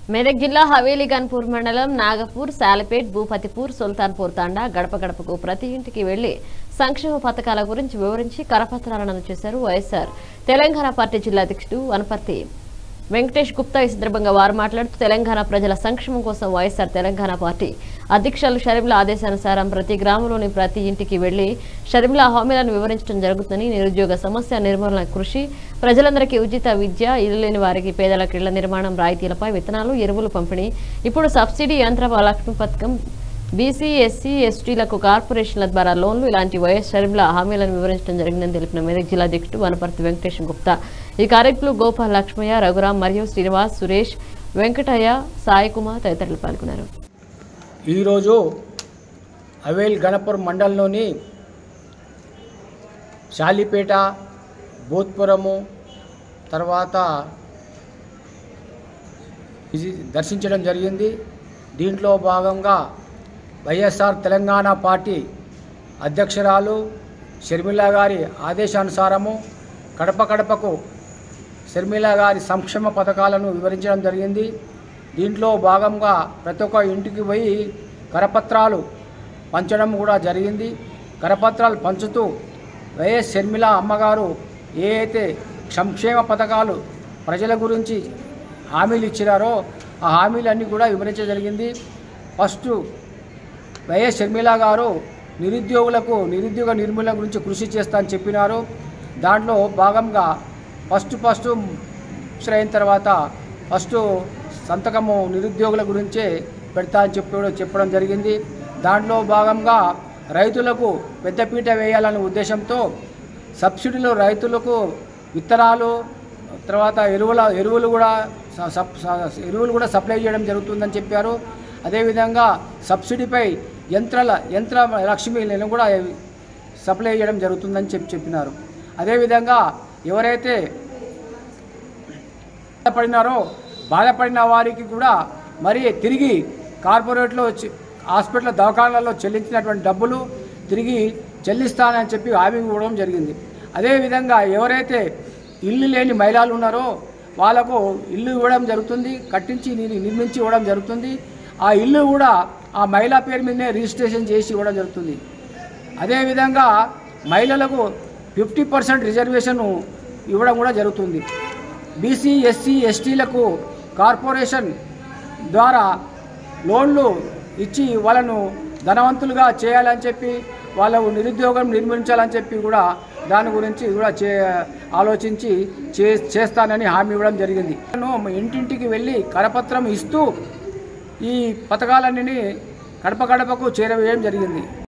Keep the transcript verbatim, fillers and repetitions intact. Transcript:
మెదక్ జిల్లా హవేలీ గన్పూర్ మండలం నాగపూర్, సాలపేట్, భూపతిపూర్, సుల్తాన్పూర్ తాండా గడప గడపకు ప్రతి ఇంటికి వెళ్లి సంక్షేమ పథకాల గురించి వివరించి కరపత్రాలను అందజేశారు వైఎస్ఆర్ తెలంగాణ పార్టీ జిల్లా అధ్యక్షుడు వనపర్తి వెంకటేష్ గుప్తా. ఈ సందర్భంగా వారు మాట్లాడుతూ తెలంగాణ ప్రజల సంక్షేమం కోసం వైఎస్ఆర్ తెలంగాణ పార్టీ అధ్యక్షులు షర్మిల ఆదేశానుసారం ప్రతి గ్రామంలోని ప్రతి ఇంటికి వెళ్లి షర్మిల హామీలను వివరించడం జరుగుతుందని, నిరుద్యోగ సమస్య నిర్మూలన కృషి, ప్రజలందరికీ ఉచిత విద్య, ఇల్లు లేని వారికి పేదలకు ఇళ్ల నిర్మాణం, రాయితీలపై విత్తనాలు, ఎరువులు పంపిణీ, ఇప్పుడు సబ్సిడీ యంత్ర లక్ష్మి పథకం, బీసీ, ఎస్సీ, ఎస్టీలకు కార్పొరేషన్ల ద్వారా లోన్లు ఇలాంటి వైఎస్ షర్మిల హామీలను వివరించడం జరిగిందని తెలిపిన మెదక్ జిల్లా అధ్యక్షుడు వనపర్తి వెంకటేష్ గుప్తా. ఈ కార్యక్రమంలో గోపాల్, లక్ష్మయ్య, రఘురాం మరియు శ్రీనివాస్, సురేష్, వెంకటయ్య, సాయి కుమార్ తదితరులు పాల్గొన్నారు. ఈరోజు హవేల్ గణపూర్ మండలంలోని షాలిపేట, భూత్పురము తర్వాత దర్శించడం జరిగింది. దీంట్లో భాగంగా వైఎస్ఆర్ తెలంగాణ పార్టీ అధ్యక్షురాలు షర్మిల గారి ఆదేశానుసారము కడప కడపకు షర్మిల గారి సంక్షేమ పథకాలను వివరించడం జరిగింది. దీంట్లో భాగంగా ప్రతి ఒక్క ఇంటికి పోయి కరపత్రాలు పంచడం కూడా జరిగింది. కరపత్రాలు పంచుతూ వైఎస్ షర్మిల అమ్మగారు ఏ అయితే సంక్షేమ పథకాలు ప్రజల గురించి హామీలు ఇచ్చినారో ఆ హామీలన్నీ కూడా వివరించడం జరిగింది. ఫస్ట్ వైఎస్ షర్మిల గారు నిరుద్యోగులకు నిరుద్యోగ నిర్మూలన గురించి కృషి చేస్తా అని చెప్పినారు. దాంట్లో భాగంగా ఫస్ట్ ఫస్ట్ అయిన తర్వాత ఫస్ట్ సంతకము నిరుద్యోగుల గురించే పెడతా అని చెప్పి చెప్పడం జరిగింది. దాంట్లో భాగంగా రైతులకు పెద్దపీట వేయాలనే ఉద్దేశంతో సబ్సిడీలో రైతులకు విత్తనాలు తర్వాత ఎరువుల ఎరువులు కూడా ఎరువులు కూడా సప్లై చేయడం జరుగుతుందని చెప్పారు. అదేవిధంగా సబ్సిడీపై యంత్రాల యంత్ర లక్ష్మీలను కూడా సప్లై చేయడం జరుగుతుందని చెప్పి చెప్పినారు. అదేవిధంగా ఎవరైతే బాధపడినారో బాధపడిన వారికి కూడా మరి తిరిగి కార్పొరేట్లో హాస్పిటల్ దవాఖానాలలో చెల్లించినటువంటి డబ్బులు తిరిగి చెల్లిస్తానని చెప్పి హామీ ఇవ్వడం జరిగింది. అదేవిధంగా ఎవరైతే ఇల్లు లేని మహిళలు ఉన్నారో వాళ్ళకు ఇల్లు ఇవ్వడం జరుగుతుంది, కట్టించి నిర్మించి ఇవ్వడం జరుగుతుంది. ఆ ఇల్లు కూడా ఆ మహిళా పేరు మీదనే రిజిస్ట్రేషన్ చేసి ఇవ్వడం జరుగుతుంది. అదేవిధంగా మహిళలకు ఫిఫ్టీ పర్సెంట్ రిజర్వేషన్ ఇవ్వడం కూడా జరుగుతుంది. బీసీ, ఎస్సీ, ఎస్టీలకు కార్పొరేషన్ ద్వారా లోన్లు ఇచ్చి వాళ్ళను ధనవంతులుగా చేయాలని చెప్పి వాళ్ళకు నిరుద్యోగం నిర్మించాలని చెప్పి కూడా దాని గురించి కూడా చే ఆలోచించి చే చేస్తానని హామీ ఇవ్వడం జరిగింది. నేను ఇంటింటికి వెళ్ళి కరపత్రం ఇస్తూ ఈ పథకాలన్నీ గడప గడపకు చేరవేయడం జరిగింది.